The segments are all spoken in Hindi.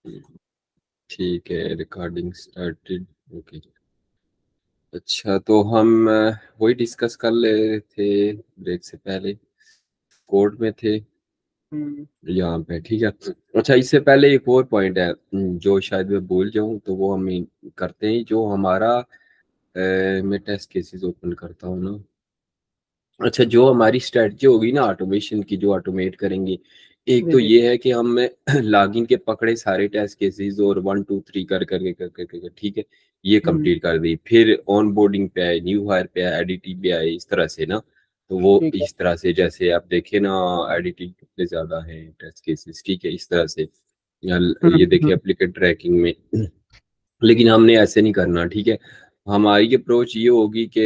ठीक है, रिकॉर्डिंग स्टार्टेड। ओके। अच्छा, तो हम वही डिस्कस कर ले रहे थे ब्रेक से पहले, कोर्ट में थे यहाँ पे। ठीक है। अच्छा, इससे पहले एक और पॉइंट है जो शायद मैं भूल जाऊं, तो वो हम करते हैं। जो हमारा मैं टेस्ट केसेस ओपन करता हूँ ना। अच्छा, जो हमारी स्ट्रेटजी होगी ना ऑटोमेशन की, जो ऑटोमेट करेंगे, एक जी तो जी। ये है कि हम लॉगिन के पकड़े सारे टेस्ट केसेस और 1 2 3 कर ठीक है, ये कंप्लीट कर दी। फिर ऑन बोर्डिंग पे आए, न्यू हायर पे आए, एडिटिंग पे आए, इस तरह से ना। तो वो ठीक है। इस तरह से, जैसे आप देखे ना, एडिटिंग कितने ज्यादा है टेस्ट केसेस। ठीक है, इस तरह से। या ये देखिए हम्म। एप्लीकेट ट्रैकिंग में। लेकिन हमने ऐसे नहीं करना। ठीक है, हमारी अप्रोच ये होगी कि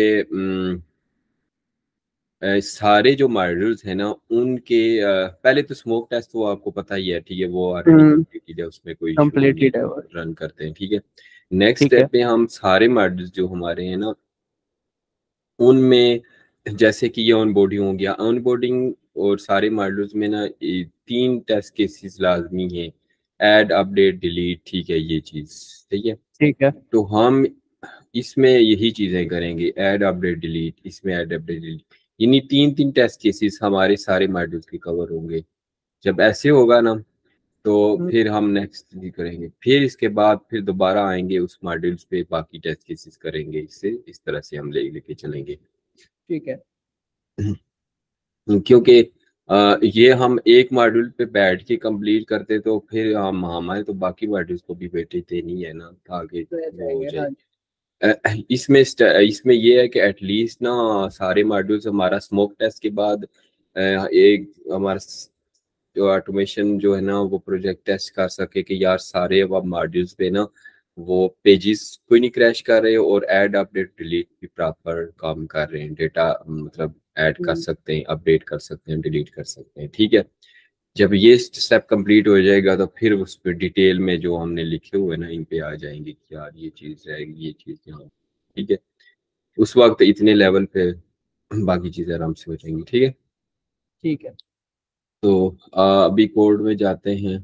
सारे जो मॉड्यूल्स हैं ना उनके पहले तो स्मोक टेस्ट, वो आपको पता ही है। ठीक है, वो ऑलरेडी कंप्लीटेड है, उसमें कोई इशू नहीं है, कंप्लीटेड है वो। रन करते हैं। ठीक है। नेक्स्ट ठीक है। स्टेप पे हम सारे मॉड्यूल्स जो हमारे हैं ना उनमें, जैसे कि ये ऑनबोर्डिंग हो गया, ऑनबोर्डिंग और सारे मॉड्यूल्स में ना ये 3 टेस्ट केसेस लाजमी है, ऐड अपडेट डिलीट। ठीक है, ये चीज। ठीक है। ठीक है। तो हम इसमें यही चीजें करेंगे, ऐड अपडेट डिलीट, इसमें ऐड अपडेट डिलीट। यानी 3 3 टेस्ट केसेस हमारे सारे मॉड्यूल्स के कवर होंगे। जब ऐसे होगा ना, तो हम्म, फिर हम नेक्स्ट भी करेंगे। फिर इसके बाद फिर दोबारा आएंगे उस मॉड्यूल्स पे, बाकी टेस्ट केसेस करेंगे। इससे इस तरह से हम लेके चलेंगे। ठीक है। क्योंकि ये हम एक मॉड्यूल पे बैठ के कंप्लीट करते, तो फिर हम हमारे तो बाकी मॉड्यूल्स को भी वेटेज देनी है ना, आगे तो रह वो हो जाएंगे, जाए। हाँ जी। इसमें ये है कि एटलीस्ट ना सारे मॉड्यूल्स हमारा स्मोक टेस्ट के बाद एक हमारा जो ऑटोमेशन जो है ना वो प्रोजेक्ट टेस्ट कर सके कि यार सारे अब मॉड्यूल्स पे ना वो पेजेस कोई नहीं क्रैश कर रहे, और ऐड अपडेट डिलीट भी प्रॉपर काम कर रहे हैं। डेटा मतलब ऐड कर हम्म, सकते हैं, अपडेट कर सकते हैं, डिलीट कर सकते हैं। ठीक है। जब ये स्टेप कंप्लीट हो जाएगा, तो फिर उस पर डिटेल में जो हमने लिखे हुए ना इन पे आ जाएंगे कि यार ये चीज़ रहेगी, ये चीज़ यहाँ। ठीक है। उस वक्त इतने लेवल पे बाकी चीज़ें आराम से हो जाएंगी। ठीक है। ठीक है। तो अभी कोड में जाते हैं।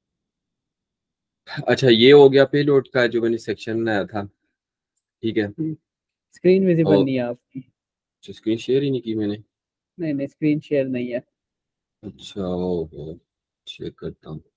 अच्छा, ये हो गया पेलोड का जो मैंने सेक्शन बनाया था। ठीक है। स्क्रीन विजिबल और नहीं है आपकी। स्क्रीन शेयर ही नहीं की मैंने। नहीं नहीं, स्क्रीन शेयर नहीं है। अच्छा, ओहो, शेयर करता हूँ।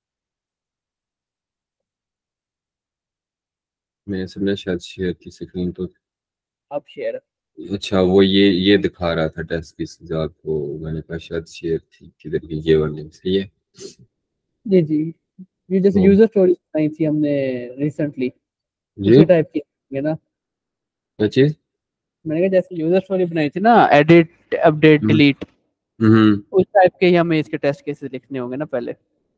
मैंने समझा शायद शेयर की स्क्रीन तो। आप शेयर। अच्छा, वो ये दिखा रहा था टेस्ट की सजा को, मैंने कहा शायद शेयर थी किधर की, ये वाली सही है। जी जी। ये जैसे तो यूजर स्टोरी बनाई थी हमने रिसेंटली, जी, उसी टाइप की है ना। क्या चीज? मैंने कहा जैसे यूजर स्टोरी बनाई थी ना, एडिट अपडेट हम्म डिलीट, हम्म, उस टाइप के ही हमें इसके टेस्ट केसेस लिखने होंगे ना पहले।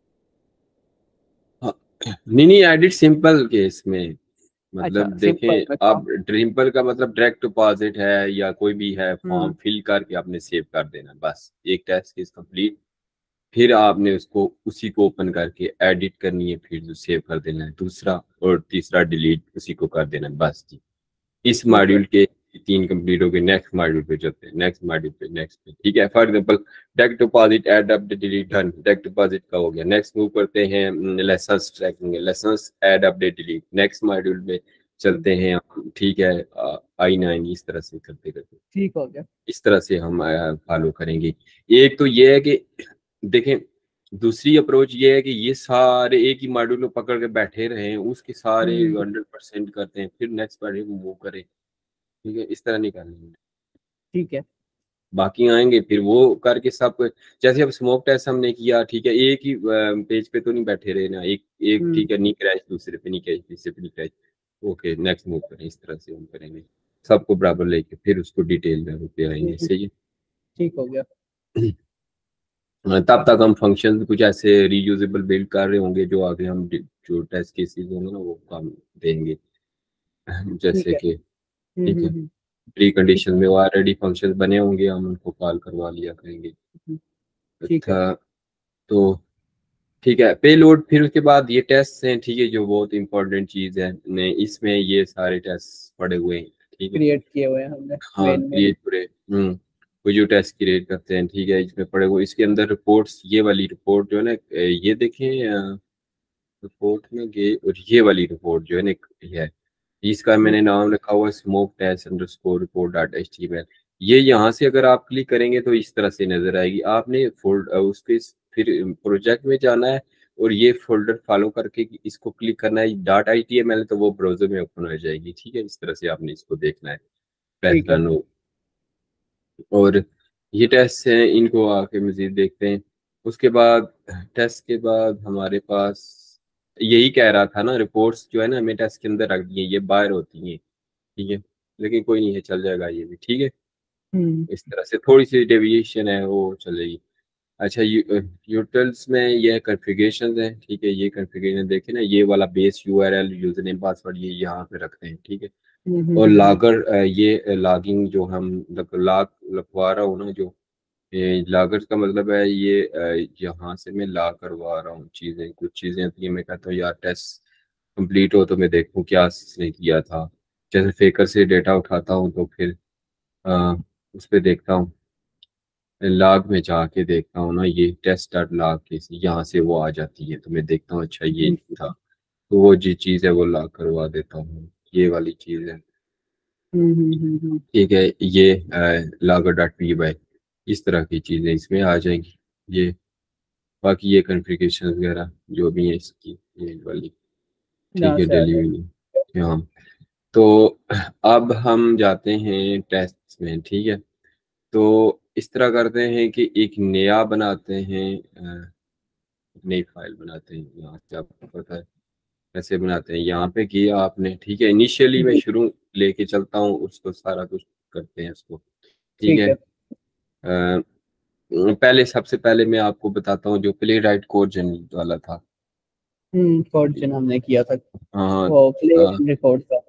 हाँ, नहीं नहीं, एडिट सिंपल केस में। अच्छा, मतलब सिंपल देखें, में काम। अब ड्रिम्पल का मतलब डायरेक्ट डिपॉजिट है या कोई भी है, फॉर्म हम्म। फिल करके आपने सेव कर देना, बस एक टेस्ट केस कंप्लीट। फिर आपने उसको उसी को ओपन करके एडिट करनी है, फिर जो सेव कर देना है दूसरा, और तीसरा डिलीट उसी को कर देना है, बस जी। इस ठीक है। मॉड्यूल के 3 कंप्लीट हो गए, नेक्स्ट मॉड्यूल पे चलते हैं, नेक्स्ट मॉड्यूल पे, नेक्स्ट पे। ठीक है। For example, direct deposit, add update delete done, direct deposit का हो गया। नेक्स्ट मूव करते हैं lessons tracking, lessons add update delete, next module में चलते हैं हम। ठीक है। I9, इस तरह से करते करते ठीक हो गया। इस तरह से हम फॉलो करेंगे। एक तो ये है कि देखें, दूसरी अप्रोच ये है कि ये सारे एक ही मॉड्यूल में पकड़ के बैठे रहे, उसके सारे हम्म। 100% करते हैं, फिर नेक्स्ट मॉड्यूल को मूव करें। ठीक है, इस तरह नहीं करनी। ठीक है। बाकी आएंगे फिर वो करके सब जैसे अब स्मोक टेस्ट हमने किया। ठीक है, एक ही पेज पे तो नहीं बैठे रहे ना, एक एक हम्म। ठीक है, नहीं क्रैश, दूसरे पे नहीं क्रैश, तीसरे पे नहीं क्रैश। ओके, नेक्स्ट मूव करें, इस तरह से हम करेंगे सबको बराबर लेके, फिर उसको डिटेल में पे आएंगे। हम्म, सही ठीक हो गया। है। तब तक हम फंक्शन कुछ ऐसे रीयूजेबल बिल्ड कर रहे होंगे, जो आगे हम जो टेस्ट केसेस होंगे ना वो काम देंगे। ठीक जैसे है। कि ठीक है, हम्म। प्री ठीक कंडीशन में वो ऑलरेडी फंक्शंस बने होंगे, हम उनको कॉल करवा लिया करेंगे। है। ठीक है। अच्छा, तो ठीक है, पेलोड। फिर उसके बाद ये टेस्ट हैं। ठीक है, जो बहुत इंपॉर्टेंट चीज है ने इसमें ये सारे टेस्ट पड़े हुए हैं। ठीक है। क्रिएट किए हुए हैं हमने हाँ, मेन में। क्रिएट पूरे वो जो टेस्ट क्रिएट करते हैं। ठीक है, इसमें पड़े हुए, इसके अंदर रिपोर्ट्स, ये वाली रिपोर्ट जो है ना, ये देखें, रिपोर्ट में गए और ये वाली रिपोर्ट जो है ना, ये है, इसका मैंने नाम रखा हुआ smoke test underscore report dot HTML. ये यहाँ से अगर आप क्लिक करेंगे तो इस तरह से नजर आएगी। आपने फोल्ड उस पे फिर प्रोजेक्ट में जाना है और ये फोल्डर फॉलो करके इसको क्लिक करना है डॉट एचटीएमएल, तो वो ब्राउजर में ओपन हो जाएगी। ठीक है, इस तरह से आपने इसको देखना है, ठीक है। पैथलन। और ये टेस्ट हैं, इनको आके मजीद देखते हैं। उसके बाद टेस्ट के बाद हमारे पास यही कह रहा था ना, रिपोर्ट्स जो है ना हमें टेस्ट के अंदर रख दी हैं, ये बाहर होती हैं। ठीक है, लेकिन कोई नहीं है, चल जाएगा ये भी। ठीक है, हम्म इस तरह से थोड़ी सी डेविएशन है वो चलेगी। अच्छा, यूटिल्स में ये कॉन्फ़िगरेशंस हैं। ठीक है, ये कॉन्फ़िगरेशन देखें ना, ये वाला base URL user name password ये यहाँ पे रखते हैं। ठीक है, और हम्म। लागर ये लॉगिंग जो हम लॉग लगवा रहा हूँ ना, जो ये लागत का मतलब है ये यहाँ से मैं ला करवा रहा हूँ चीज़ें, कुछ चीज़ें होती हैं, मैं कहता हूँ यार टेस्ट कंप्लीट हो तो मैं देखूँ क्या इसने किया था। जैसे फेकर से डेटा उठाता हूँ तो फिर अ, उस पर देखता हूँ, लॉग में जाके देखता हूँ ना, ये टेस्ट डॉट लॉग के यहाँ से वो आ जाती है, तो मैं देखता हूँ अच्छा ये था, तो वो जी चीज़ है वो लॉग करवा देता हूँ, ये वाली चीज़ है। हम्म। ठीक है, ये लॉगर डॉट पी वाई, इस तरह की चीज़ें इसमें आ जाएंगी। ये बाकी ये कॉन्फ़िगरेशन वगैरह जो भी है इसकी, ये वाली। ठीक यहाँ है, से आ जाए। डिलीवरी। हाँ, तो अब हम जाते हैं टेस्ट में। ठीक है, तो इस तरह करते हैं कि एक नया बनाते हैं, नई फाइल बनाते हैं। यहाँ से आपको पता है कैसे बनाते हैं, यहाँ पे किया आपने। ठीक है, इनिशियली मैं जी। शुरू लेके चलता हूँ उसको, सारा कुछ करते हैं उसको। ठीक ठीक है, है। पहले सबसे पहले मैं आपको बताता हूँ जो प्ले राइट कोड जनरेट वाला था। फॉर्चून हमने किया था। हाँ, वो प्ले हाँ, रिकॉर्ड का।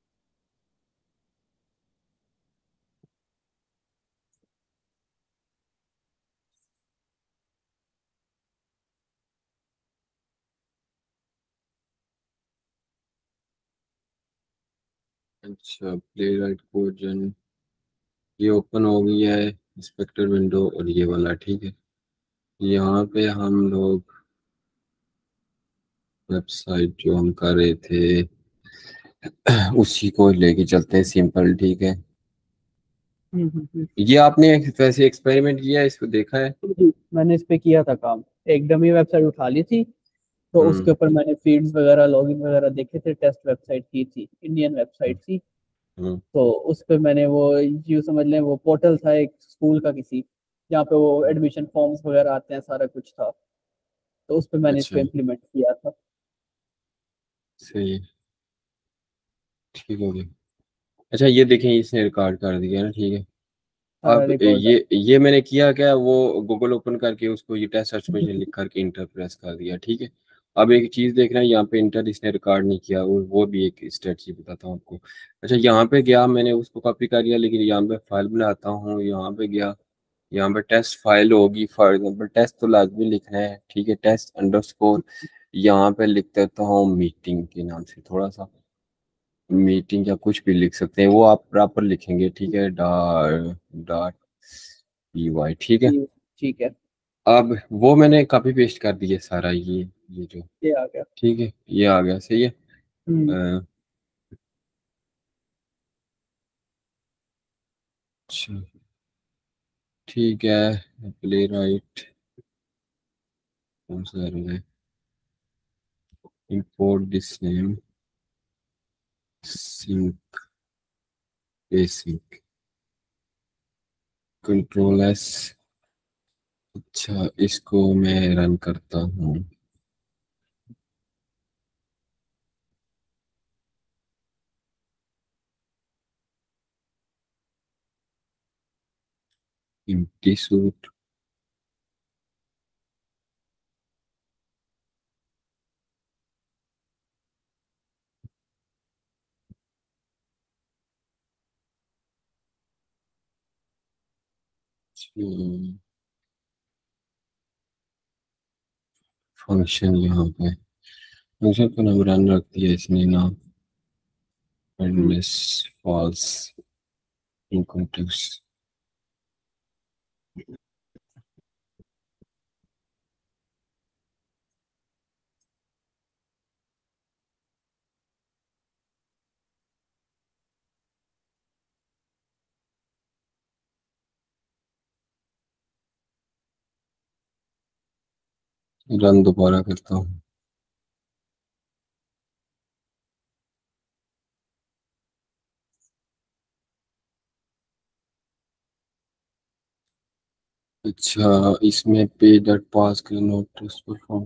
अच्छा, प्ले राइट कोड जन ये ओपन हो गई है, इंस्पेक्टर विंडो और ये वाला। ठीक है, यहाँ पे हम लोग वेबसाइट जो हम कर रहे थे उसी को लेके चलते हैं सिंपल। ठीक है, हम्म। ये आपने वैसे एक्सपेरिमेंट किया है, इसको देखा है? जी, मैंने इस पे किया था काम। एक डमी वेबसाइट उठा ली थी, तो हम्म, उसके ऊपर मैंने फीड्स वगैरह लॉगिन वगैरह देखे थे। टेस्ट वेबसाइट की थी, इंडियन वेबसाइट थी। हम्म, तो उस पे मैंने वो, यूँ समझ लें वो पोर्टल था एक स्कूल का किसी, जहाँ पे वो एडमिशन फॉर्म्स वगैरह आते हैं, सारा कुछ था। तो उस पे मैंने अच्छा, इसको इम्प्लीमेंट किया था। सही है, ठीक हो गया। अच्छा, ये देखें इसने रिकॉर्ड कर दिया ना। ठीक है, सारा अब रिकॉर्ड। ये मैंने किया क्या, वो गूगल ओपन करके उसको ये टेस्ट सर्च मशीन लिख करके इंटर प्रेस कर दिया। ठीक है, अब एक चीज देखना है, यहाँ पे इंटर इसने रिकॉर्ड नहीं किया, वो भी एक स्ट्रेटजी बताता हूँ आपको। अच्छा, यहाँ पे गया, मैंने उसको कॉपी कर लिया, लेकिन यहाँ पे फाइल बनाता हूँ, यहाँ पे गया, यहाँ पे टेस्ट फाइल होगी, फॉर एग्जाम्पल टेस्ट तो लाजमी लिखना है। ठीक है, टेस्ट अंडरस्कोर, यहाँ पे लिख देता हूँ मीटिंग के नाम से, थोड़ा सा मीटिंग या कुछ भी लिख सकते हैं, वो आप प्रॉपर लिखेंगे। ठीक है, डॉट डॉट पी वाई। ठीक है, ठीक है। अब वो मैंने कॉपी पेस्ट कर दिया सारा, ये जो। ये आ गया। ठीक है, ये आ गया, सही है। हम्म अ, अच्छा, ठीक है, प्ले राइट कौन सा है, import this name sync basic control S. अच्छा, इसको मैं रन करता हूँ। एम्प्टी सूट, फंक्शन यहाँ पे, फंक्शन का नाम रन रख दिया इसने ना, हम्म। unless false in context। Run दोबारा करता हूँ। अच्छा, इसमें पे दैट पास के notice perform.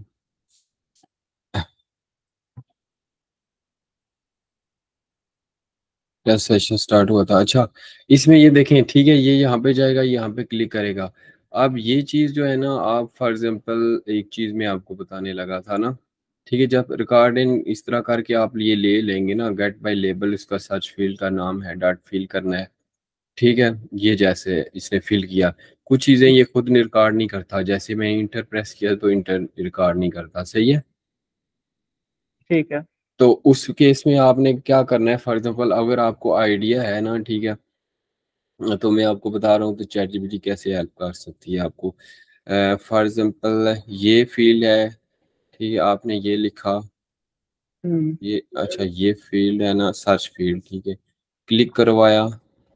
Test session start हुआ था। अच्छा, इसमें ये देखें, ठीक है, ये यहाँ पे जाएगा, यहाँ पे क्लिक करेगा। अब ये चीज जो है ना, आप फॉर एग्जांपल एक चीज मैं आपको बताने लगा था ना, ठीक है, जब रिकॉर्डिंग इस तरह करके आप ये ले लेंगे ना, गेट बाय लेबल, इसका सर्च फील्ड का नाम है, डॉट फिल करना है, ठीक है। ये जैसे इसने फिल किया, कुछ चीजें ये खुद रिकॉर्ड नहीं करता, जैसे मैं इंटर प्रेस किया तो इंटर रिकॉर्ड नहीं करता, सही है। ठीक है। तो उस केस में आपने क्या करना है, फॉर एग्जांपल अगर आपको आइडिया है ना, ठीक है, तो मैं आपको बता रहा हूँ तो चैट जीपीटी कैसे हेल्प कर सकती है आपको। फॉर एग्जांपल ये फील्ड है, ठीक है, आपने ये लिखा, हम्म। ये अच्छा ये फील्ड है ना, सर्च फील्ड, ठीक है, क्लिक करवाया,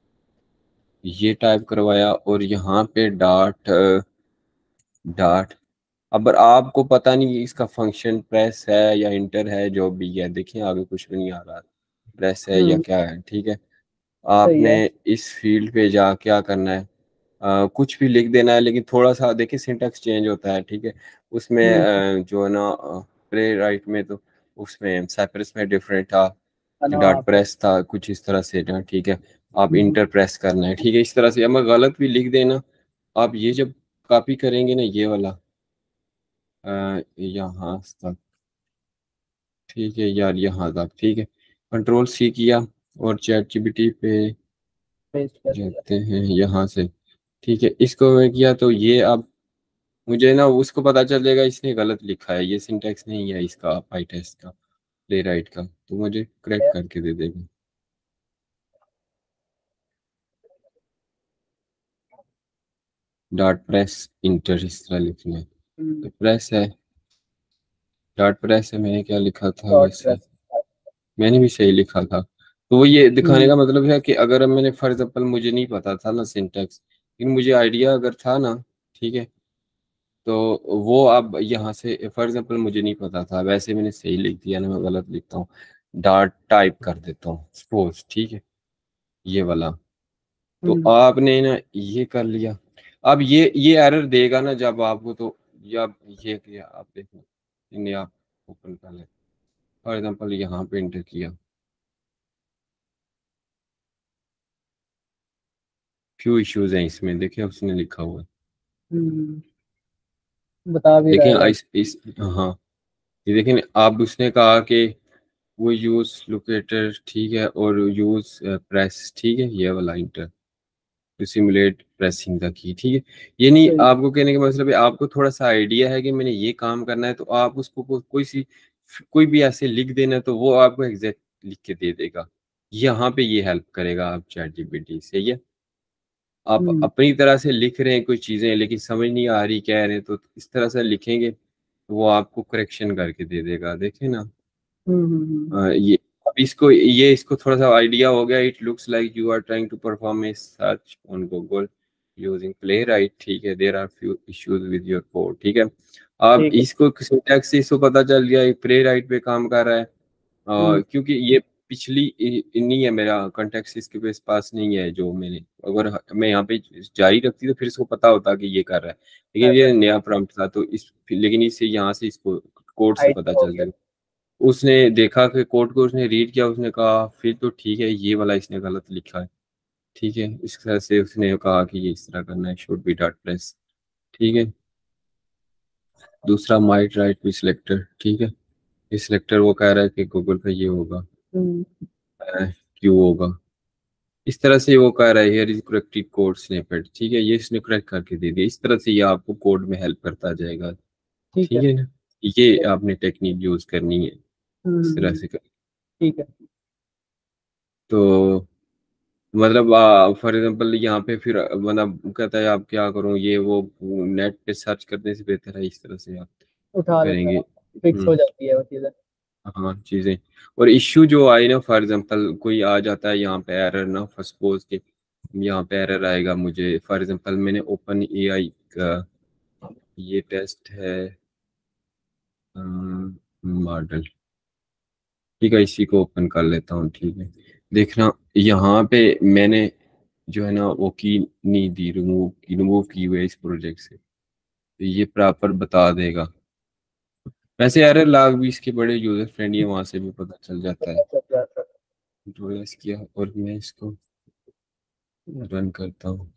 ये टाइप करवाया, और यहाँ पे डॉट डॉट। अब आपको पता नहीं इसका फंक्शन प्रेस है या इंटर है, जो भी है, देखिए आगे कुछ भी नहीं आ रहा, प्रेस है या हम्म। क्या है, ठीक है। सही आपने है। इस फील्ड पे जा क्या करना है, कुछ भी लिख देना है, लेकिन थोड़ा सा देखिए सिंटैक्स चेंज होता है, ठीक है। उसमें हम्म। जो है ना, प्ले राइट में तो उसमें साइप्रस में डिफरेंट था, है ना डॉट आप। प्रेस था, कुछ इस तरह से था, ठीक है। आप हम्म। इंटर प्रेस करना है, ठीक है, इस तरह से। अब मैं गलत भी लिख देना, आप ये जब कॉपी करेंगे ना, ये वाला यहाँ तक, ठीक है यार, यहाँ तक, ठीक है, कंट्रोल सी किया, और चैट जीपीटी पे पेस्ट कर दिया। जाते हैं यहाँ से, ठीक है, इसको मैं किया तो ये अब मुझे ना उसको पता चल जाएगा इसने गलत लिखा है, ये सिंटैक्स नहीं है इसका पाइटेस्ट का, प्ले राइट का, तो मुझे करेक्ट करके दे देगा। डॉट प्रेस इंटर इस तरह लिखना है, तो प्रेस है, डॉट प्रेस है, मैंने क्या लिखा था डॉट वैसे, प्रेस। मैंने भी सही लिखा था। तो वो ये दिखाने हम्म। का मतलब है कि अगर मैंने फॉर एग्जाम्पल मुझे नहीं पता था ना सिंटैक्स, लेकिन मुझे आइडिया अगर था ना, ठीक है, तो वो अब यहाँ से फॉर एग्जाम्पल मुझे नहीं पता था, वैसे मैंने सही लिख दिया ना, मैं गलत लिखता हूँ, डॉट टाइप कर देता हूँ सपोज, ठीक है, ये वाला। तो हम्म। आपने ना ये कर लिया, अब ये एरर देगा ना जब आपको, तो या ये किया आप देखो, इन्हें आप ओपन कर ले, फॉर एग्जाम्पल यहाँ पे इंटर किया, फ्यू इश्यूज हैं इसमें, देखिए उसने लिखा हुआ है, हम्म। बता भी रहा देखें है। इस हाँ, ये देखें, आप उसने कहा कि वो यूज लोकेटर, ठीक है, और यूज प्रेस, ठीक है, ये वाला enter to simulate pressing the key, ठीक है। ये नहीं, सही। आपको कहने का मतलब है आपको थोड़ा सा आइडिया है कि मैंने ये काम करना है, तो आप उसको कोई भी ऐसे लिख देना, तो वो आपको एग्जैक्ट लिख के दे देगा। यहाँ पे ये हेल्प करेगा आप चैट जीपीटी से, ये आप हम्म। अपनी तरह से लिख रहे हैं कुछ चीजें, लेकिन समझ नहीं आ रही कह रहे हैं, तो इस तरह से लिखेंगे तो वो आपको करेक्शन करके दे देगा, देखे ना। ये अब इसको थोड़ा सा आइडिया हो गया। It looks like you are trying to perform a search on Google using Playwright, ठीक है, there are few issues with your code, ठीक है। अब ठीक है। इसको सिंटैक्स से इसको पता चल गया प्ले राइट पे काम कर रहा है, हम्म। क्योंकि ये पिछली नहीं है, मेरा कॉन्टेक्स्ट इसके पास नहीं है, जो मैंने अगर मैं यहाँ पे जारी रखती तो फिर इसको पता होता कि ये कर रहा है, लेकिन कर ये रहा नया प्रॉम्प्ट था, तो लेकिन इससे यहाँ से इसको कोड है। से पता हो चल गया। जाएगा। उसने देखा कि कोड को उसने रीड किया, उसने कहा फिर तो ठीक है, ये वाला इसने गलत लिखा है, ठीक है, इस तरह से उसने कहा कि ये इस तरह करना है, शुड बी डॉट प्रेस, ठीक है। दूसरा माइट राइट बी सिलेक्टर, ठीक है, ये सिलेक्टर वो कह रहा है कि गूगल पे ये होगा, हम्म। क्यों होगा, इस तरह से वो कह रहा है here is corrected code snippet, ठीक है, ये इसने करेक्ट करके दे दिया, इस तरह से ये आपको कोड में हेल्प करता जाएगा, ठीक है। ठीक है ना। ये आपने टेक्निक यूज करनी है, इस तरह हम्म। से ठीक है। तो मतलब फॉर एग्जांपल यहाँ पे फिर मतलब कहता है आप क्या करूँ, ये वो नेट पे सर्च करने से बेहतर है, इस तरह से आप उठा लेता करेंगे। है। फिक्स हो जाती है वो चीजें। हाँ चीज़ें, और इश्यू जो आए ना, फॉर एग्जांपल कोई आ जाता है यहाँ पे एरर ना, सपोज के यहाँ पे एरर आएगा, मुझे फॉर एग्जांपल मैंने ओपन एआई का ये टेस्ट है, मॉडल, ठीक है, इसी को ओपन कर लेता हूँ। ठीक है, देखना यहाँ पे मैंने जो है ना वो की नहीं दी, रिमूव की हुई है इस प्रोजेक्ट से, तो ये प्रॉपर बता देगा। वैसे एरर लाग भी इसके बड़े यूजर फ्रेंडली है, वहां से भी पता चल जाता है। कंट्रोल एस किया और मैं इसको रन करता हूँ।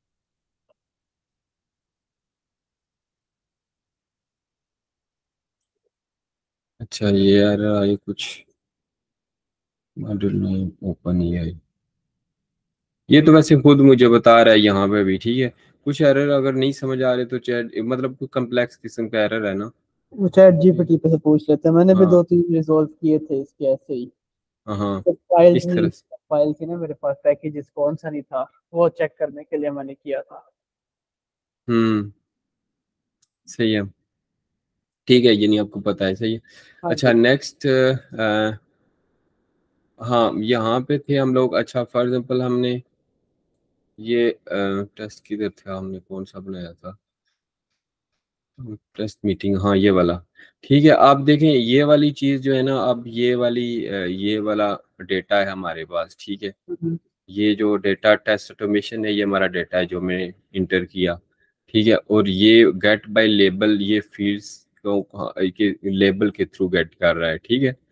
अच्छा, ये एरर आई कुछ, मॉड्यूल नहीं ओपन ही आई। ये तो वैसे खुद मुझे बता रहा है यहाँ पे भी, ठीक है। कुछ एरर अगर नहीं समझ आ रहे तो चैट, मतलब कुछ कम्प्लेक्स किस्म का एरर है ना। वो चैट जीपीटी पे से पूछ लेते हैं, मैंने भी हाँ 2-3 रिजॉल्व किए थे इसके ऐसे ही। हाँ हाँ, तो फाइल इस थी तरह से। फाइल थी ना मेरे पास, पैकेजेस कौन सा नहीं था, वो चेक करने के लिए मैंने किया था। हम्म, सही है, ठीक है, ये नहीं आपको पता है, सही है। हाँ अच्छा जी। नेक्स्ट, हाँ यहाँ पे थे हम लोग। अच्छा फॉर एग्जांपल हमने ये टेस्ट किधर था, हमने कौन सा बनाया था, टेस्ट मीटिंग, हाँ ये वाला। ठीक है, आप देखें ये वाली चीज जो है ना, अब ये वाली ये वाला डेटा है हमारे पास, ठीक है। हम्म, ये जो डेटा टेस्ट ऑटोमेशन है, ये हमारा डेटा है जो मैंने इंटर किया, ठीक है। और ये गेट बाय लेबल, ये फील्ड्स को के लेबल के थ्रू गेट कर रहा है, ठीक है।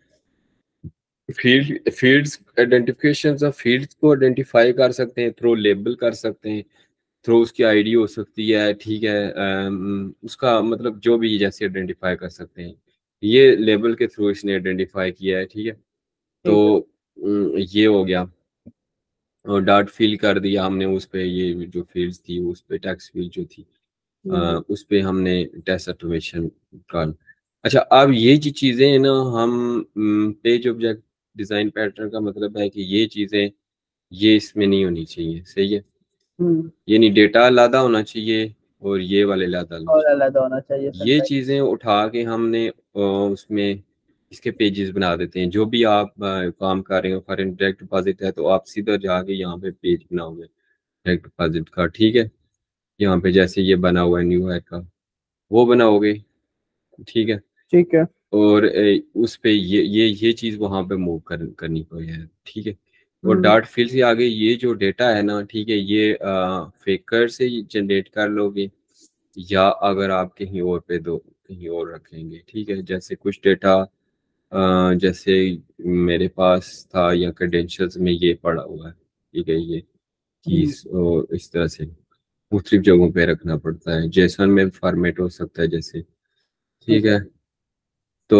फील्ड्स आइडेंटिफिकेशन ऑफ फील्ड्स को आइडेंटिफाई कर सकते हैं थ्रू लेबल, कर सकते हैं थ्रू उसकी आईडी हो सकती है, ठीक है। उसका मतलब जो भी जैसे आइडेंटिफाई कर सकते हैं, ये लेबल के थ्रू इसने आइडेंटिफाई किया है, ठीक है। तो ठीक है। ये हो गया। और डॉट फिल कर दिया हमने उस पे, ये जो फील्ड्स थी उस पे टेक्स्ट फील्ड जो थी, हम्म उस पे हमने टेस्ट ऑटोमेशन का। अच्छा, अब ये जो चीज़ें हैं ना, हम पेज ऑब्जेक्ट डिज़ाइन पैटर्न का मतलब है कि ये चीज़ें ये इसमें नहीं होनी चाहिए, सही है। हम्म। ये नहीं, डेटा अलग होना चाहिए और ये वाले अलग होना और चाहिए। अलग होना चाहिए ये सिंटैक्स। चीज़ें उठा के हमने उसमें इसके पेजेस बना देते हैं। जो भी आप काम कर रहे हो, फॉर डायरेक्ट डिपॉजिट है तो आप सीधा जाके यहाँ पे पेज बनाओगे डायरेक्ट डिपॉजिट का, ठीक है। यहाँ पे जैसे ये बना हुआ है न्यू है का, वो बनाओगे, ठीक है। ठीक है। और उस पे ये चीज वहां पे मूव करनी पड़ी है, ठीक है। और हम्म डार्ट फील्ड से आगे ये जो डेटा है ना, ठीक है, ये फेकर से जनरेट कर लोगे, या अगर आप कहीं और पे दो कहीं और रखेंगे, ठीक है। जैसे कुछ डेटा जैसे मेरे पास था या क्रेडेंशियल्स में ये पड़ा हुआ है, ठीक है, ये हम्म। कीज और इस तरह से मुख्तलिफ जगहों पे रखना पड़ता है। जेसन में फॉर्मेट हो सकता है जैसे, ठीक ठीक है। है। तो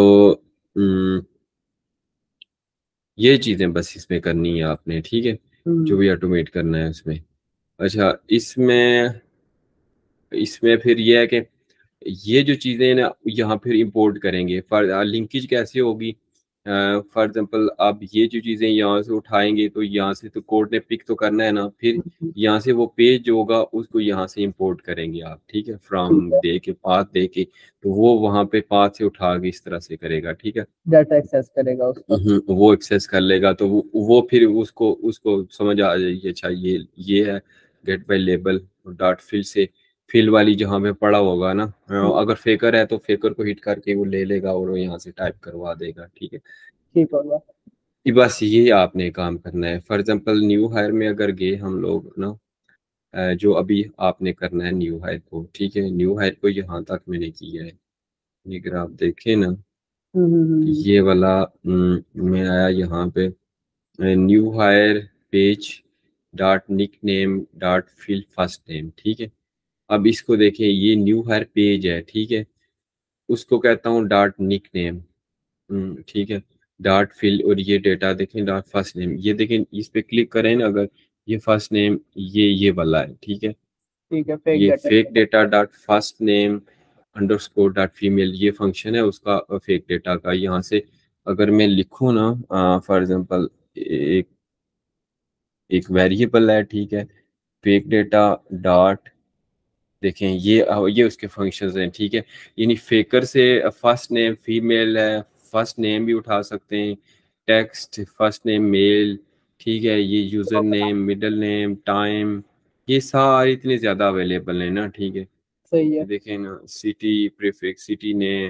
ये चीज़ें बस इसमें करनी है आपने, ठीक है, जो हम्म भी ऑटोमेट करना है उसमें। अच्छा, इसमें इसमें फिर ये है कि ये जो चीज़ें ना यहाँ फिर इंपोर्ट करेंगे। फॉर लिंकेज कैसे होगी, फॉर एग्जांपल आप ये जो चीज़ें यहाँ से उठाएंगे तो यहाँ से तो कोड ने पिक तो करना है ना, फिर हम्म, यहाँ से वो पेज जो होगा उसको यहाँ से इंपोर्ट करेंगे आप, ठीक है। ठीक फ्रॉम है। दे के पाथ दे के, तो वो वहाँ पे पाथ से उठा के इस तरह से करेगा, ठीक है। डाटा एक्सेस करेगा उसका। वो एक्सेस कर लेगा, तो वो फिर उसको उसको समझ आ जाएगी, अच्छा ये है get by label. Dot fill से फिल वाली जहाँ पे पड़ा होगा ना, हम्म, अगर फेकर है तो फेकर को हिट करके वो ले लेगा और वो यहाँ से टाइप करवा देगा, ठीक है। ठीक होगा। कि बस ये आपने काम करना है। फॉर एग्जांपल न्यू हायर में अगर गए हम लोग ना, जो अभी आपने करना है न्यू हायर को, ठीक है, न्यू हायर को यहाँ तक मैंने किया है। ये अगर आप देखें ना, ये वाला मैं आया यहाँ पे new hire page dot nickname dot fill first name, ठीक है। अब इसको देखें, ये न्यू हायर पेज है, ठीक है, उसको कहता हूँ डॉट निक नेम, ठीक है, डॉट फिल। और ये डेटा देखें डॉट फर्स्ट नेम, ये देखें इस पे क्लिक करें ना अगर, ये फर्स्ट नेम ये वाला है, ठीक है। ठीक है, फेक ये data. Fake data dot first name underscore dot female, ये फंक्शन है उसका फेक डेटा का। यहाँ से अगर मैं लिखूँ ना, फॉर एग्जांपल एक एक वेरिएबल है, ठीक है, फेक डेटा डॉट, देखें ये उसके फंक्शंस हैं, ठीक है। यानी फेकर से फर्स्ट नेम फीमेल है, फर्स्ट नेम भी उठा सकते हैं, टेक्स्ट फर्स्ट नेम मेल, ठीक है। ये user name middle name time, ये सारे इतने ज़्यादा अवेलेबल हैं ना, ठीक है। सही ये है। देखें ना, city prefix city name,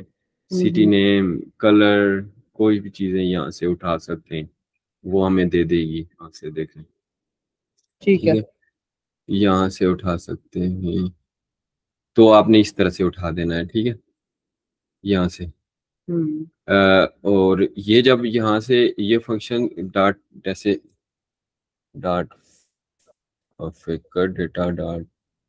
city name, colour, कोई भी चीजें यहाँ से उठा सकते हैं, वो हमें दे देगी। यहाँ से देखें, ठीक ठीक है। है, यहाँ से उठा सकते हैं। तो आपने इस तरह से उठा देना है, ठीक है, यहाँ से। हम्म। और ये जब यहाँ से ये फंक्शन डॉट, जैसे dot faker data dot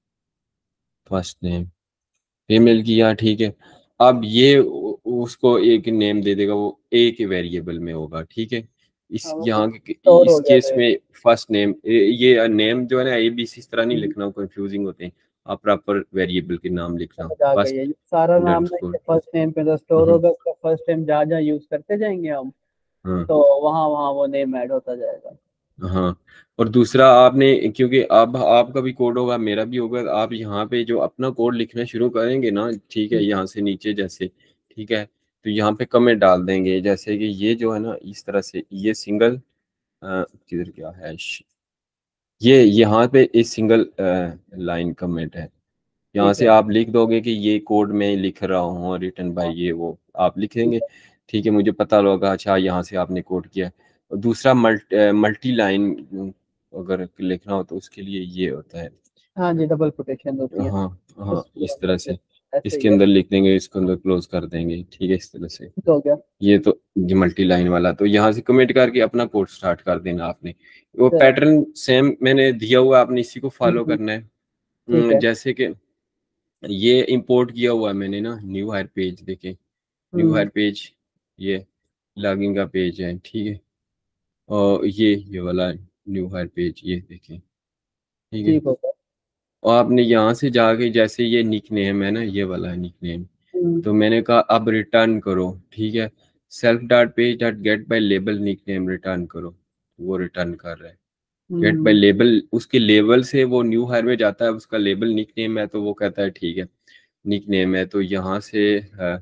first name female किया, ठीक है। अब ये उसको एक नेम दे देगा, वो एक वेरिएबल में होगा, ठीक है। हाँ, इस वो यहाँ के स्टोर हो इस गया केस तो में फर्स्ट नेम, ये नेम जो है ना, ए बी सी इस तरह नहीं हम्म, लिखना, कंफ्यूजिंग होते हैं। आप प्रॉपर वेरिएबल के नाम लिखना, समझ आ गई है। फर्स्ट ये सारा नाम ना अंडरस्कोर। इसके फर्स्ट नेम पे तो स्टोर होगा, उसका फर्स्ट नेम जहाँ जहाँ यूज करते जाएंगे हम, हाँ तो वहाँ वहाँ वो नेम ऐड होता जाएगा। हाँ। और दूसरा आपने, क्योंकि अब आपका भी कोड होगा, मेरा भी होगा, आप यहाँ पे जो अपना कोड लिखना शुरू करेंगे ना, ठीक है, यहाँ से नीचे जैसे, ठीक है, तो यहाँ पे कमेंट डाल देंगे, जैसे कि ये जो है ना, इस तरह से ये सिंगल, किधर क्या है, ये यहाँ पे इस सिंगल लाइन कमेंट है। यहाँ ठीक से है। आप लिख दोगे कि ये कोड मैं लिख रहा हूँ, रिटन बाय हाँ, ये वो आप ठीक लिखेंगे, है। ठीक है, मुझे पता होगा अच्छा यहाँ से आपने कोड किया है। और दूसरा मल्टी लाइन अगर लिखना हो तो उसके लिए ये होता है। हाँ जी, डबल कोटेशन होती है। हाँ हाँ, उस पूरा इस तरह से ऐसे ही इसके है। अंदर लिख देंगे, इसके अंदर क्लोज कर देंगे, ठीक है, इस तरह से। ठीक हो गया। ये तो ये मल्टी लाइन वाला, तो यहाँ से कमेंट करके अपना कोड स्टार्ट कर देना आपने। वो तो, पैटर्न सेम मैंने दिया हुआ है, आपने इसी को फॉलो हम्म, करना है। ठीक है। जैसे कि ये इंपोर्ट किया हुआ है मैंने ना, न्यू हायर पेज देखें, न्यू हम्म। हायर पेज, ये लॉगिन का पेज है, ठीक है। और ये वाला न्यू हायर पेज, ये देखें, ठीक है। ठीक हो गया। और आपने यहाँ से जाके, जैसे ये निक नेम है ना, ये वाला निक नेम, हम्म। तो मैंने कहा अब रिटर्न करो, ठीक है, self dot page dot get by label nickname return करो, वो रिटर्न कर रहा है। Get by hmm. लेबल, उसके लेबल से वो न्यू हायर में जाता है, उसका लेबल निक नेम है, तो वो कहता है ठीक है, निक नेम है, तो यहाँ से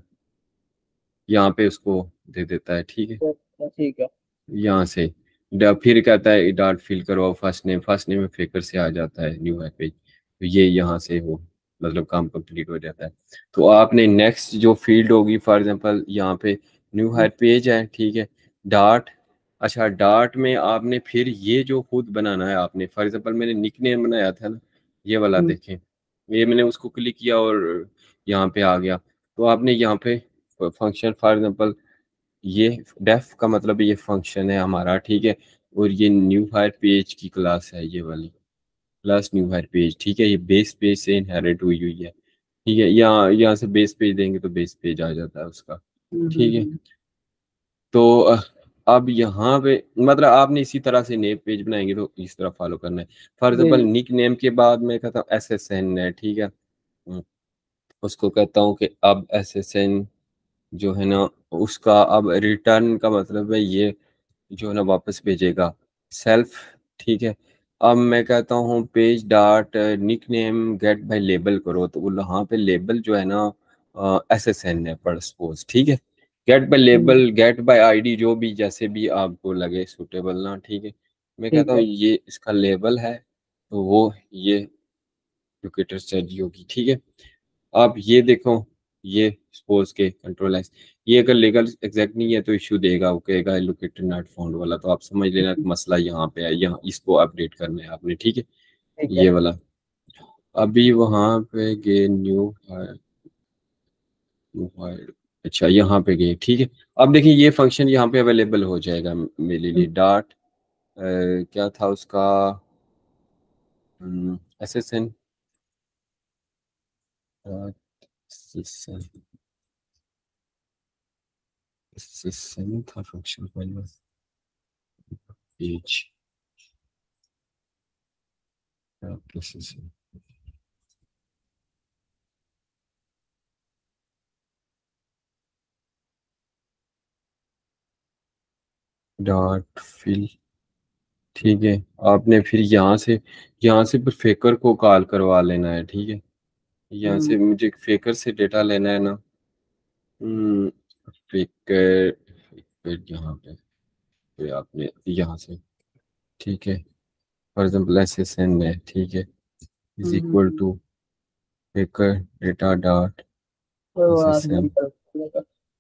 यहाँ पे उसको दे देता है, ठीक है। तो ठीक है। यहाँ से फिर कहता है डॉट फिल करो फर्स्ट नेम, फर्स्ट नेम में फेकर से आ जाता है न्यू वेब पेज, तो ये यहाँ से हो, मतलब काम कंप्लीट हो जाता है। तो आपने नेक्स्ट जो फील्ड होगी, फॉर एग्जांपल यहाँ पे न्यू हम्म। हायर पेज है, ठीक है, डॉट, अच्छा डॉट में आपने फिर ये जो खुद बनाना है आपने, फॉर एग्जांपल मैंने निक नेम बनाया था ना, ये वाला हम्म। देखें, ये मैंने उसको क्लिक किया और यहाँ पे आ गया। तो आपने यहाँ पे फंक्शन, फॉर एग्जांपल ये डेफ का मतलब ये फंक्शन है हमारा, ठीक है। और ये न्यू हायर पेज की क्लास है, ये वाली क्लास न्यू हायर पेज, ठीक है, ये बेस पेज से इनहेरिट हुई हुई है, ठीक है। यहाँ से बेस पेज देंगे तो बेस पेज आ जाता है उसका, ठीक है। तो अब यहाँ पे मतलब आपने इसी तरह से नेम पेज बनाएंगे तो इस तरह फॉलो करना है। फॉर जी एग्जाम्पल जी। निक नेम के बाद मैं कहता हूँ एस एस एन है, ठीक है। उसको कहता हूँ कि अब एस एस एन जो है ना, उसका अब रिटर्न का मतलब है ये जो है ना वापस भेजेगा सेल्फ, ठीक है। अब मैं कहता हूँ page dot nickname get by label करो, तो वो यहाँ पे लेबल जो है ना एस एस एन है पर सपोज, ठीक है। Get by hmm. Label, get by ID, जो भी जैसे भी आपको लगे सुटेबल ना, ठीक है। मैं कहता ठीक हूँ है। ये इसका लेबल है, तो वो ये लोकेटर स्ट्रेटजी होगी, ठीक है। आप ये देखो, ये सपोज के कंट्रोल एस, ये अगर लीगल एग्जैक्ट नहीं है तो इश्यू देगा, वो कहेगा लोकेटर नॉट फाउंड वाला, तो आप समझ लेना कि मसला यहाँ पे है, यहाँ इसको अपडेट करना है आपने, ठीक है, ठीक है। ये वाला। अभी वहां पे गए अच्छा यहाँ पे गए, ठीक है। अब देखिए ये फंक्शन यहाँ पे अवेलेबल हो जाएगा मेरे लिए, हम्म। डॉट क्या था उसका, एस एस एन, था फंक्शन पेज, डॉट फिल, ठीक है। आपने फिर यहाँ से फिर फेकर को कॉल करवा लेना है, ठीक है। यहाँ से हम्म। मुझे फेकर से डेटा लेना है ना, फेकर, फेकर यहाँ पे, फिर आपने यहाँ से, ठीक है, for example S S N है, ठीक है, is equal hmm. To faker data dot तो एस वहाँ एस से एन, निकल जाएगा।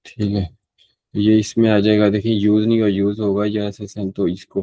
ठीक है, ये इसमें आ जाएगा। देखिए यूज नहीं हो, यूज होगा या एसएसएन, तो इसको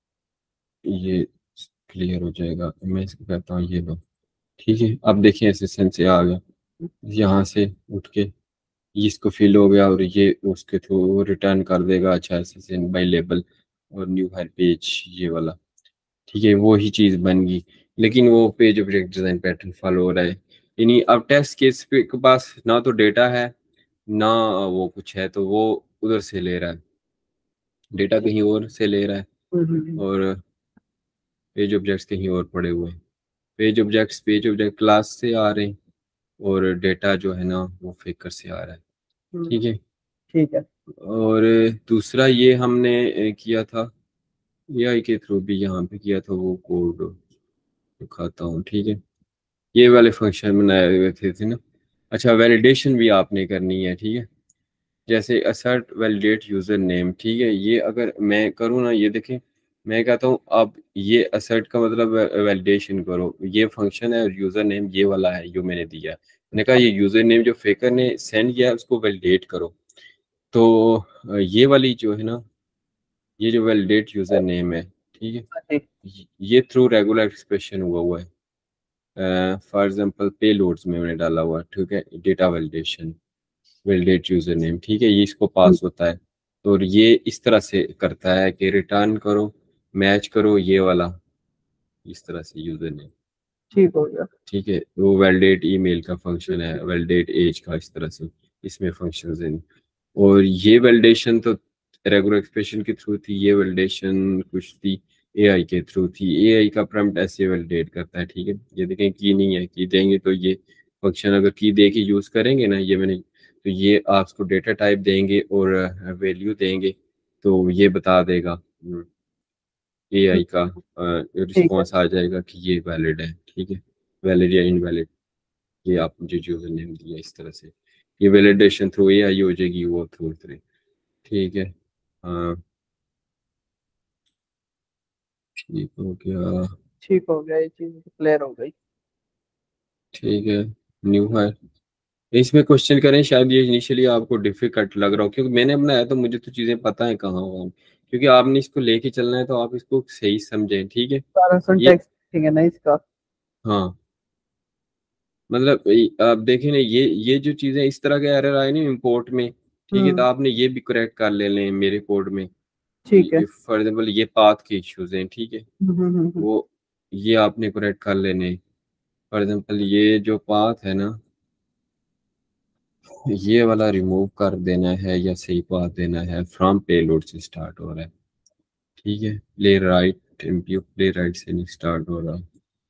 ये क्लियर हो जाएगा। मैं इसको कहता हूँ ये लो। ठीक है, अब देखिए एसएसएन से आ गया, यहाँ से उठ के इसको फिल हो गया, और ये उसके थ्रू रिटर्न कर देगा। अच्छा, एसएसएन बाई लेबल और न्यू हर पेज, ये वाला। ठीक है, वो ही चीज बन गई, लेकिन वो page object design pattern follow हो रहा है। यानी अब टेस्ट केस के पास ना तो डेटा है ना वो कुछ है, तो वो उधर से ले रहा है, डेटा कहीं और से ले रहा है, हम्म। और पेज ऑब्जेक्ट्स कहीं और पड़े हुए हैं। पेज ऑब्जेक्ट क्लास से आ रहे हैं, और डेटा जो है ना वो फेकर से आ रहा है। ठीक है, ठीक है। और दूसरा ये हमने किया था एआई के थ्रू भी, यहाँ पे किया था, वो कोड दिखाता हूँ। ठीक है, ये वाले फंक्शन बनाए हुए थे ना। अच्छा, वैलिडेशन भी आपने करनी है। ठीक है, जैसे असर्ट वैलिडेट यूजर नेम। ठीक है, ये अगर मैं करूँ ना, ये देखें, मैं कहता हूँ अब ये असर्ट का मतलब वैलिडेशन करो, ये फंक्शन है, और यूजर नेम ये वाला है जो मैंने दिया है। मैंने कहा ये यूजर नेम जो फेकर ने सेंड किया है उसको वैलिडेट करो। तो ये वाली जो है ना, ये जो वैलिडेट यूजर नेम है, ठीक है, ठीक। ये थ्रू रेगुलर एक्सप्रेशन हुआ है। फॉर एग्जांपल पे लोड्स में मैंने डाला हुआ है। ठीक है, data validation, validate user name. ठीक है, ये इसको पास होता है, तो ये इस तरह से करता है कि रिटर्न करो, मैच करो ये वाला, इस तरह से यूजर नेम। ठीक हो गया। ठीक है, वो वैलिडेट ईमेल का फंक्शन है, वैलिडेट एज का, इस तरह से इसमें फंक्शंस हैं। और ये वैलिडेशन तो रेगुलर एक्सप्रेशन के थ्रू थी, ये वैलिडेशन कुछ थी एआई के थ्रू थी। एआई का प्रॉम्प्ट ऐसे वैलिडेट करता है। ठीक है, ये देखें की नहीं है, की देंगे तो ये फंक्शन अगर की दे के यूज करेंगे ना, ये मैंने, तो ये आपको डेटा टाइप देंगे और वैल्यू देंगे, तो ये बता देगा एआई का ठीक है। रिस्पॉन्स आ जाएगा कि ये वैलिड है। ठीक है, वैलिड या इनवैलिड, ये आप मुझे यूजर नेम दिया, इस तरह से ये वैलिडेशन थ्रू एआई हो जाएगी, वो थ्रू थ्रू। ठीक है, हाँ, ठीक हो गया। ठीक हो गया, ये चीज क्लियर हो गई। ठीक है, न्यू है। इसमें क्वेश्चन करें, शायद ये इनिशियली आपको डिफिकल्ट लग रहा हो, क्योंकि मैंने बनाया तो मुझे तो चीज़ें पता है कहाँ हुआ, क्योंकि आपने इसको लेके चलना है, तो आप इसको सही समझें। ठीक है, सारा ये, सिंटैक्स ठीक है ना इसका? हाँ, मतलब आप देखें ना, ये जो चीज़ें इस तरह के एरर आए ना इंपोर्ट में, ठीक है, तो हम्म। आपने ये भी करेक्ट कर लेने मेरे कोड में। ठीक है। फॉर एग्जाम्पल ये पाथ के इश्यूज हैं, ठीक है, हम्म। वो ये आपने करेक्ट कर लेने। फॉर एग्जाम्पल ये जो पाथ है ना, ये वाला रिमूव कर देना है, या सही पाथ देना है। फ्रॉम पेलोड से स्टार्ट हो रहा है। ठीक है, प्ले राइट इम्प्यू प्ले राइट से नहीं स्टार्ट हो रहा।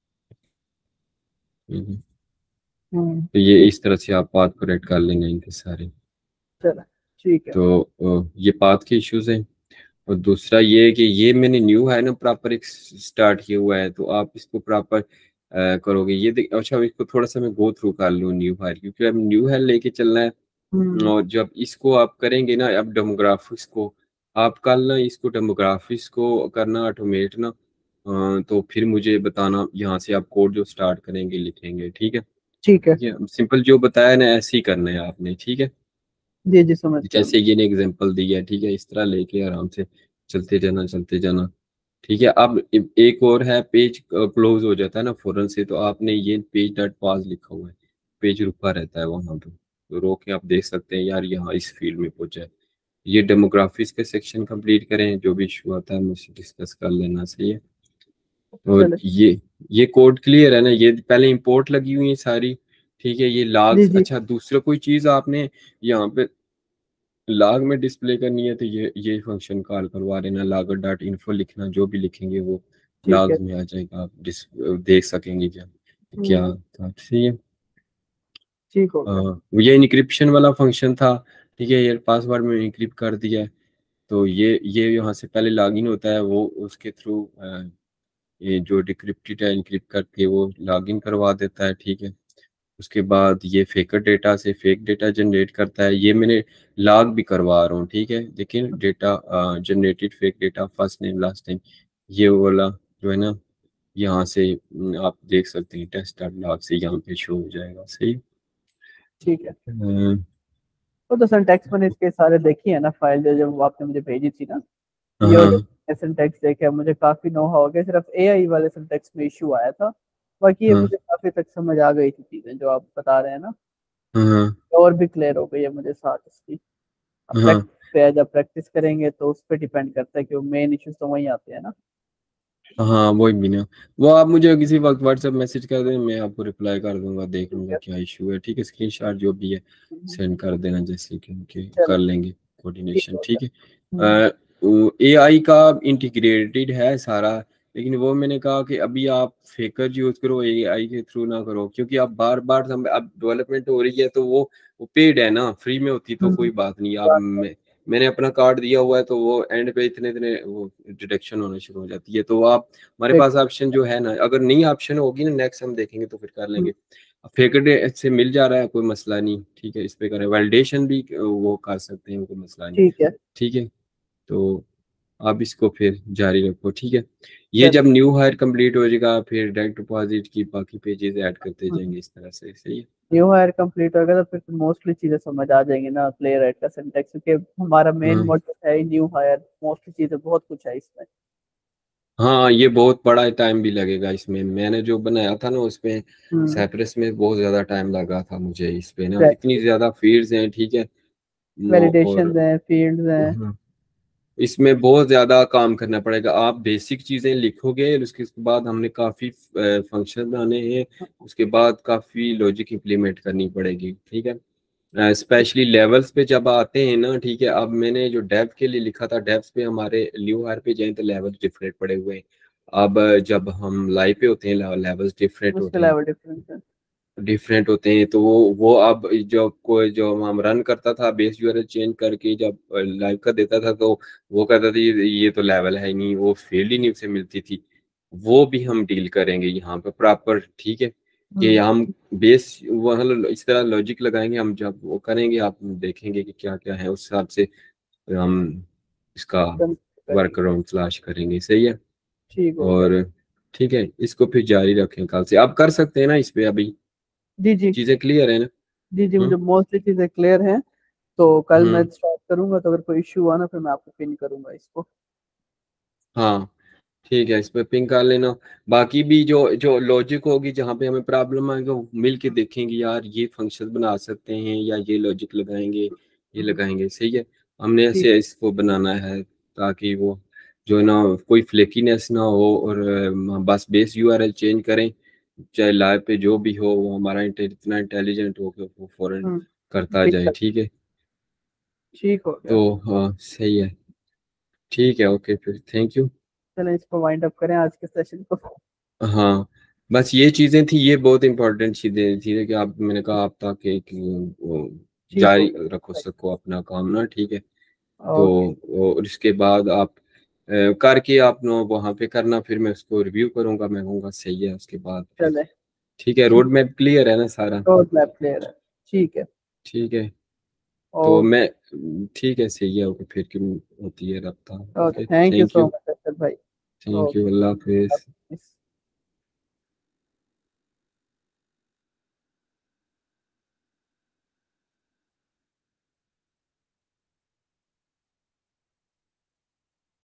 ठीक है, तो ये ठीक। इस तरह से आप पाथ करेक्ट कर लेंगे इनके सारे। चलो। ठीक है। तो ये पाथ के इश्यूज हैं। और दूसरा ये है कि ये मैंने न्यू है ना प्रॉपर एक स्टार्ट किया हुआ है, तो आप इसको प्रॉपर करोगे। ये अच्छा, इसको थोड़ा सा मैं गो थ्रू कर लूँ न्यू है, क्योंकि अब न्यू है लेके चलना है। हम्म। और जब इसको आप करेंगे ना, अब डेमोग्राफिक्स को आप कल ना, इसको डेमोग्राफिक्स को करना ऑटोमेट ना, तो फिर मुझे बताना, यहाँ से आप कोड जो स्टार्ट करेंगे लिखेंगे। ठीक है, ठीक है। ठीक है, सिंपल जो बताया ना ऐसे ही करना है आपने। ठीक है, जी जी, समझ गया मैं। जैसे ये ने एग्जांपल दिया है, ठीक है, इस तरह लेके आराम से चलते जाना, चलते जाना। ठीक है, अब एक और है, पेज क्लोज हो जाता है ना फौरन से, तो आपने ये पेज डॉट पास लिखा हुआ है, पेज रुका रहता है वहां पे, तो रोक के आप देख सकते हैं यार यहाँ इस फील्ड में पहुंचा है। ये डेमोग्राफिक्स के सेक्शन कंप्लीट करें, जो भी इशू आता है मुझसे डिस्कस कर लेना, सही है। और चलो। ये कोड क्लियर है ना, ये पहले इंपोर्ट लगी हुई है सारी। ठीक है, ये जी लॉग्स, जी। अच्छा दूसरा कोई चीज आपने यहाँ पे लॉग में डिस्प्ले करनी है, तो ये फंक्शन कॉल करवा देना, लॉगर डॉट इन्फो लिखना, जो भी लिखेंगे वो ठीक है। लॉग्स में आ जाएगा, आप देख सकेंगे क्या क्या हम्म। था। ठीक है, ठीक हो गया। ये इनक्रिप्शन वाला फंक्शन था। ठीक है, ये पासवर्ड में इनक्रिप्ट कर दिया है, तो ये यहाँ से पहले लॉगिन होता है, वो उसके थ्रू ये जो डिक्रिप्टेड है इनक्रिप्ट करके वो लॉगिन करवा देता है। ठीक है, उसके बाद ये फेकर डेटा से फेक डेटा जनरेट करता है, ये मैंने लॉग भी करवा रहा हूँ। ठीक है, देखिए data generated fake data, first name last name, ये वाला जो है ना, यहाँ से आप देख सकते हैं टेस्ट लॉग से यहाँ पे शो हो जाएगा। सही। ठीक है। अ, वो तो सिंटैक्स मैंने इसके सारे देखी है ना, फाइल जो जब आपने मुझे भेजी थी ना, ये हाँ वाले सिंटैक्स देखे मुझे काफी नो हो गया, सिर्फ एआई वाले सिंटैक्स में इशू आया था। बाकी ये हाँ मुझे काफी तक समझ आ गई थी चीजें जो आप बता रहे हैं ना, हाँ और भी क्लियर हो गई है मुझे साथ इसकी। अब हाँ प्रैक्टिस पे है, जब प्रैक्टिस करेंगे तो उस पर डिपेंड करता है कि वो मेन इश्यूज तो वहीं आते हैं ना। हाँ वही भी ना। वो आप मुझे किसी वक्त व्हाट्सएप मैसेज कर दें, मैं आपको रिप्लाई कर दूंगा, देख ठीक लूंगा है। क्या इशू है, ठीक है। स्क्रीनशॉट जो भी है सेंड कर देना, जैसे कि चलो कर लेंगे ठीक कोऑर्डिनेशन, हो ठीक है। गया। एआई का इंटीग्रेटेड है सारा, लेकिन वो मैंने कहा कि अभी आप फेकर यूज करो, एआई के थ्रू ना करो, क्योंकि आप बार बार अब डेवलपमेंट हो रही है तो वो पेड है ना, फ्री में होती तो कोई बात नहीं। आप मैंने अपना कार्ड दिया हुआ है तो वो एंड पे इतने इतने वो डिडक्शन होना शुरू हो जाती है। तो आप, हमारे ठीक। पास ऑप्शन जो है ना, अगर नई ऑप्शन होगी ना नेक्स्ट हम देखेंगे तो फिर कर लेंगे। फेकर से मिल जा रहा है, कोई मसला नहीं, ठीक है। इस पे करें वैलिडेशन भी, वो कर सकते हैं, कोई मसला नहीं, ठीक है। ठीक है। तो आप इसको फिर जारी रखो, ठीक है। ये चलो। जब न्यू हायर कंप्लीट हो जाएगा फिर डायरेक्ट डिपॉजिट की बाकी पेजेस ऐड करते जाएंगे इस तरह से, सही है। न्यू हायर कंप्लीट होगा तो फिर मोस्टली चीजें समझ आ जाएंगी ना प्ले राइट का सिंटैक्स, क्योंकि हमारा मेन हाँ मोटिव है न्यू हायर, मोस्टली चीजें बहुत कुछ है इसमें। हाँ, ये बहुत बड़ा टाइम भी लगेगा इसमें। मैंने जो बनाया था ना उसमें हम्म। साइप्रस में बहुत ज्यादा टाइम लगा था मुझे इस पे ना, इतनी एग्जैक्टली। ज्यादा फील्ड्स हैं, ठीक है। और वैलिडेशन है, फील्ड्स हैं। हाँ, इसमें बहुत ज्यादा काम करना पड़ेगा। आप बेसिक चीजें लिखोगे, उसके बाद हमने काफी फंक्शन बनाने हैं, उसके बाद काफी लॉजिक इंप्लीमेंट करनी पड़ेगी, ठीक है। स्पेशली लेवल्स पे जब आते हैं ना, ठीक है। अब मैंने जो डेव के लिए लिखा था, डेव्स पे हमारे न्यू हायर पे जाए तो लेवल्स डिफरेंट पड़े हुए हैं। अब जब हम लाइव पे होते हैं लेवल्स डिफरेंट उसके होते हैं, अलावा डिफरेंस है। तो वो अब जो कोई जो हम रन करता था बेस यूआरएल चेंज करके जब लाइव का देता था, तो वो कहता था ये तो लेवल है ही नहीं, वो फील्ड ही नहीं उसे मिलती थी। वो भी हम डील करेंगे यहाँ पे प्रॉपर, ठीक है। कि हम्म। हम बेस वो मतलब इस तरह लॉजिक लगाएंगे, हम जब वो करेंगे आप देखेंगे कि क्या क्या है, उस हिसाब से हम इसका वर्क करेंगे। अराउंड तलाश करेंगे, सही है। ठीक हो गया। और ठीक है, इसको फिर जारी रखें, कल से आप कर सकते हैं ना इस पे अभी, जी जी। चीजें क्लियर है ना। जी जी, हम्म मुझे मोस्टली चीजें क्लियर हैं। तो कल मैं हम्म स्टार्ट करूंगा, तो अगर कोई इशू हुआ ना फिर मैं आपको पिन करूंगा इसको। हाँ ठीक है, इस पे पिंक कर लेना। बाकी भी जो जो लॉजिक होगी जहाँ पे हमें प्रॉब्लम आएगा वो मिल के देखेंगे, यार ये फंक्शन बना सकते हैं या ये लॉजिक लगाएंगे, ये हम्म, लगाएंगे, सही है। हमने ठीक। ऐसे इसको बनाना है ताकि वो जो ना कोई फ्लेकीनेस ना हो, और बस बेस यूआरएल चेंज करें, चाहे लाइव पे जो भी हो, वो हमारा इतना इंटेलिजेंट हो कि वो फौरन करता जाए, दिक्कत। ठीक है। ठीक हो गया। तो हाँ सही है, ठीक है, ओके फिर, थैंक यू। चलें इसको वाइंड अप करें आज के सेशन को। हाँ बस ये चीजें थी, ये बहुत इंपॉर्टेंट चीजें थी कि आप, मैंने कहा आप ताकि कि वो ठीक हो जारी रखो गया। सको अपना काम ना, ठीक है। तो ओके। और इसके बाद आप करके आप नो वहाँ पे करना, फिर मैं उसको रिव्यू करूंगा, मैं कहूँगा सही है, उसके बाद फिर चले। ठीक है। ठीक। रोड मैप क्लियर है ना सारा, रोड मैप क्लियर है। ठीक है। ठीक है। तो ओके। मैं ठीक है, सही है, ओके फिर क्यों होती है रफ्तार, okay, okay, thank you thank so you, much Akshar भाई। Thank you, okay. अल्लाह हाफिज।